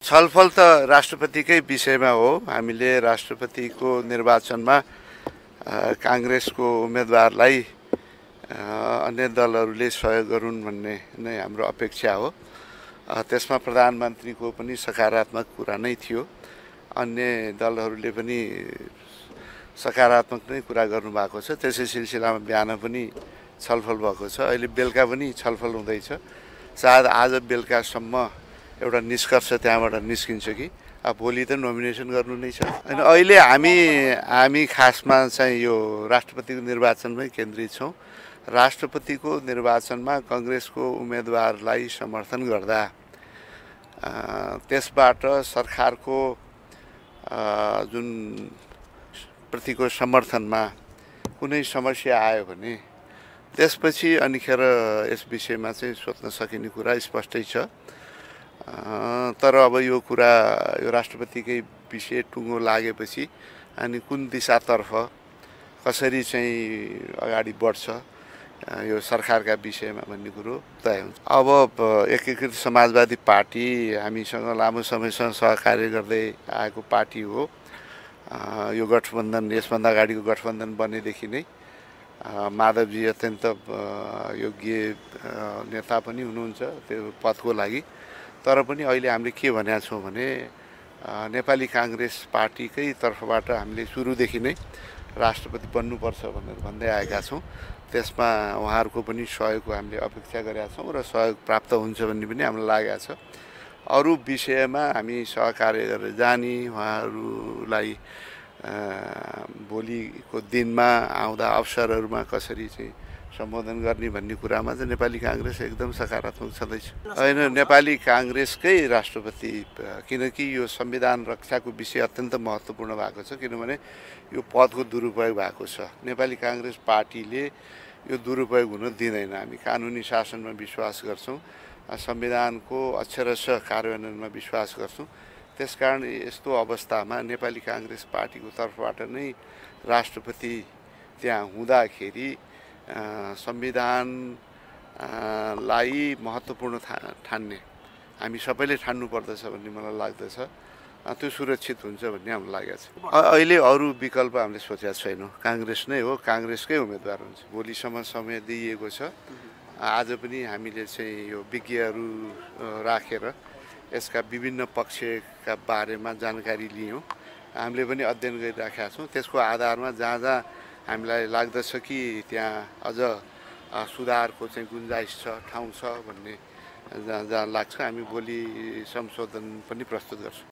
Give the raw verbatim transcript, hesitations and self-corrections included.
छलफल त राष्ट्रपतिकै विषयमा हो। हामीले राष्ट्रपतिको निर्वाचनमा काङ्ग्रेसको उम्मेदवारलाई अन्य दलहरूले सहयोग गरून् भन्ने नै हाम्रो अपेक्षा हो। त्यसमा प्रधानमन्त्रीको पनि सकारात्मक कुरा नै थियो। अन्य दलहरूले पनि सकारात्मक नै कुरा गर्नुभएको छ। त्यसै सिलसिलामा बिहान पनि छलफल भएको छ। अहिले बेलुका पनि छलफल हुँदैछ। सायद आज बेलुकासम्म एउटा निष्कर्ष त्यहाँबाट निस्किन्छ कि अब भोलि त नोमिनेसन गर्नु नै छ। अनि अहिले हामी हामी खासमा चाहिँ यो राष्ट्रपतिको निर्वाचनमै केन्द्रित छौँ। राष्ट्रपतिको निर्वाचनमा कङ्ग्रेसको उम्मेदवारलाई समर्थन गर्दा त्यसबाट सरकारको जुन प्रतिको समर्थनमा कुनै समस्या आयो भने त्यसपछि अनिखेर यस विषयमा चाहिँ सोध्न सकिने कुरा स्पष्टै छ। तर अब यो कुरा यो राष्ट्रपतिकै विषय टुङ्गो लागेपछि अनि कुन दिशातर्फ कसरी चाहिँ अगाडि बढ्छ यो सरकारका विषयमा भन्ने कुरो तय हुन्छ। अब एकीकृत समाजवादी पार्टी हामीसँग लामो समयसम्म सहकार्य गर्दै आएको पार्टी हो। यो गठबन्धन यसभन्दा अगाडिको गठबन्धन बनेदेखि नै माधवजी अत्यन्त योग्य नेता पनि हुनुहुन्छ त्यो पदको लागि। तर पनि अहिले हामीले के भनेका छौँ भने नेपाली काङ्ग्रेस पार्टीकै तर्फबाट हामीले सुरुदेखि नै राष्ट्रपति बन्नुपर्छ भनेर भन्दै आएका छौँ। त्यसमा उहाँहरूको पनि सहयोगको हामीले अपेक्षा गरेका छौँ र सहयोग प्राप्त हुन्छ भन्ने पनि हामीलाई लागेको छ। अरू विषयमा हामी सहकार्य गरेर जाने उहाँहरूलाई भोलिको दिनमा आउँदा अवसरहरूमा कसरी चाहिँ सम्बोधन गर्ने भन्ने कुरामा चाहिँ नेपाली काङ्ग्रेस एकदम सकारात्मक छँदैछ। होइन नेपाली काङ्ग्रेसकै राष्ट्रपति, किनकि यो संविधान रक्षाको विषय अत्यन्त महत्त्वपूर्ण भएको छ। किनभने यो पदको दुरुपयोग भएको छ। नेपाली काङ्ग्रेस पार्टीले यो दुरुपयोग हुन दिँदैन। हामी कानुनी शासनमा विश्वास गर्छौँ, संविधानको अक्षरशः कार्यान्वयनमा विश्वास गर्छौँ। त्यसकारण यस्तो अवस्थामा नेपाली काङ्ग्रेस पार्टीको तर्फबाट नै राष्ट्रपति त्यहाँ हुँदाखेरि संविधानलाई महत्त्वपूर्ण ठान्ने हामी सबैले ठान्नु पर्दछ भन्ने मलाई लाग्दछ। त्यो सुरक्षित हुन्छ भन्ने हामीलाई लागेको छ। अहिले अरू विकल्प हामीले सोचेका छैनौँ। काङ्ग्रेस नै हो, काङ्ग्रेसकै उम्मेदवार हुन्छ। भोलिसम्म समय दिइएको छ। आज पनि हामीले चाहिँ यो विज्ञहरू राखेर यसका विभिन्न पक्षका बारेमा जानकारी लियौँ। हामीले पनि अध्ययन गरिराखेका छौँ। त्यसको आधारमा जहाँ जहाँ हामीलाई लाग्दछ कि त्यहाँ अझ सुधारको चाहिँ गुन्जाइस छ, ठाउँ छ भन्ने जहाँ जहाँ लाग्छ हामी भोलि संशोधन पनि प्रस्तुत गर्छौँ।